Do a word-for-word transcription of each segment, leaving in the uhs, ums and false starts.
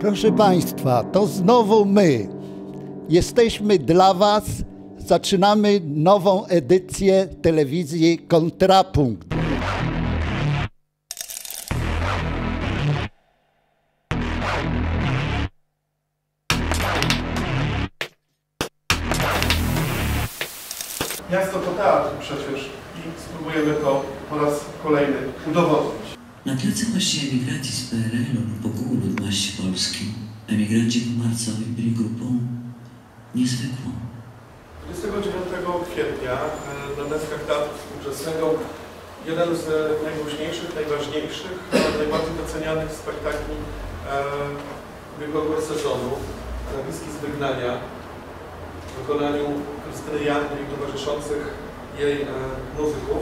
Proszę Państwa, to znowu my. Jesteśmy dla Was. Zaczynamy nową edycję telewizji Kontrapunkt. Miasto to teatr przecież i spróbujemy to po raz kolejny udowodnić. Na tle właśnie emigracji z P R L-u po kuku ludności Polski emigranci pomarcowi byli grupą niezwykłą. dwudziestego dziewiątego kwietnia na deskach Teatru Współczesnego jeden z najgłośniejszych, najważniejszych, najbardziej docenianych spektakli ubiegłego sezonu, Wiski z wygnania, w wykonaniu Krystyny Jandy i towarzyszących jej muzyków.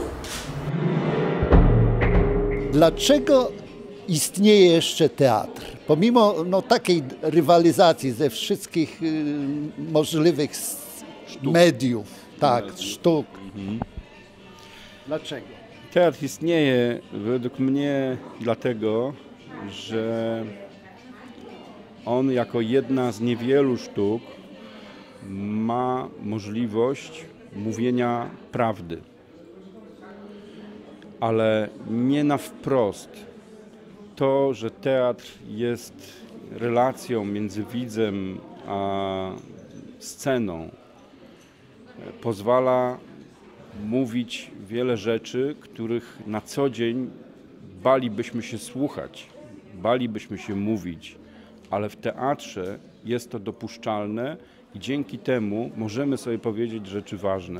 Dlaczego istnieje jeszcze teatr? Pomimo no, takiej rywalizacji ze wszystkich y, możliwych sztuk. mediów, tak, sztuk. Mhm. Dlaczego? Teatr istnieje według mnie dlatego, że on jako jedna z niewielu sztuk ma możliwość mówienia prawdy, ale nie na wprost. To, że teatr jest relacją między widzem a sceną, pozwala mówić wiele rzeczy, których na co dzień balibyśmy się słuchać, balibyśmy się mówić, ale w teatrze jest to dopuszczalne i dzięki temu możemy sobie powiedzieć rzeczy ważne.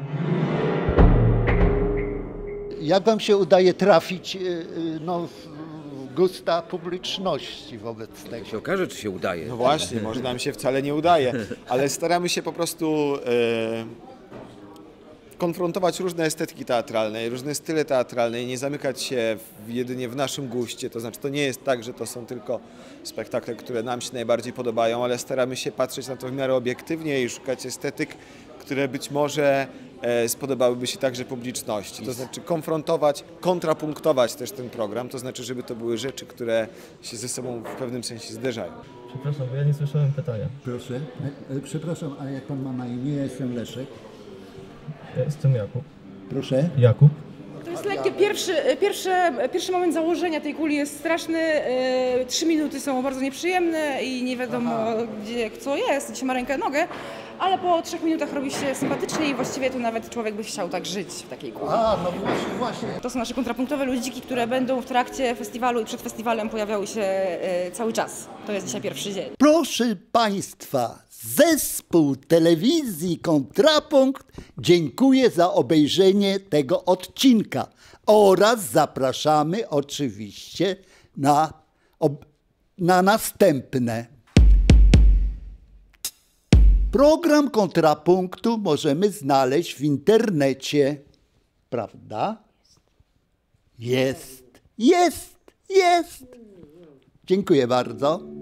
Jak Wam się udaje trafić no, w gusta publiczności wobec tego? się okaże, czy się udaje. No właśnie, może nam się wcale nie udaje, ale staramy się po prostu e, konfrontować różne estetyki teatralne, różne style teatralne i nie zamykać się w, jedynie w naszym guście. To znaczy, to nie jest tak, że to są tylko spektakle, które nam się najbardziej podobają, ale staramy się patrzeć na to w miarę obiektywnie i szukać estetyk, które być może e, spodobałyby się także publiczności. To znaczy konfrontować, kontrapunktować też ten program, to znaczy, żeby to były rzeczy, które się ze sobą w pewnym sensie zderzają. Przepraszam, bo ja nie słyszałem pytania. Proszę, e, przepraszam, a jak Pan ma na imię? Ja jestem Leszek. Ja jestem Jakub. Proszę? Jakub. To jest lekkie, pierwszy, pierwszy, pierwszy moment założenia tej kuli jest straszny, e, trzy minuty są bardzo nieprzyjemne i nie wiadomo Aha. gdzie co jest, gdzie ma rękę, nogę, ale po trzech minutach robi się sympatycznie i właściwie to nawet człowiek by chciał tak żyć w takiej kuli. A, no właśnie, właśnie. To są nasze kontrapunktowe ludziki, które będą w trakcie festiwalu i przed festiwalem pojawiały się e, cały czas. To jest dzisiaj pierwszy dzień. Proszę Państwa, zespół telewizji Kontrapunkt dziękuję za obejrzenie tego odcinka oraz zapraszamy oczywiście na, na następne. Program Kontrapunktu możemy znaleźć w internecie, prawda? Jest, jest, jest. Dziękuję bardzo.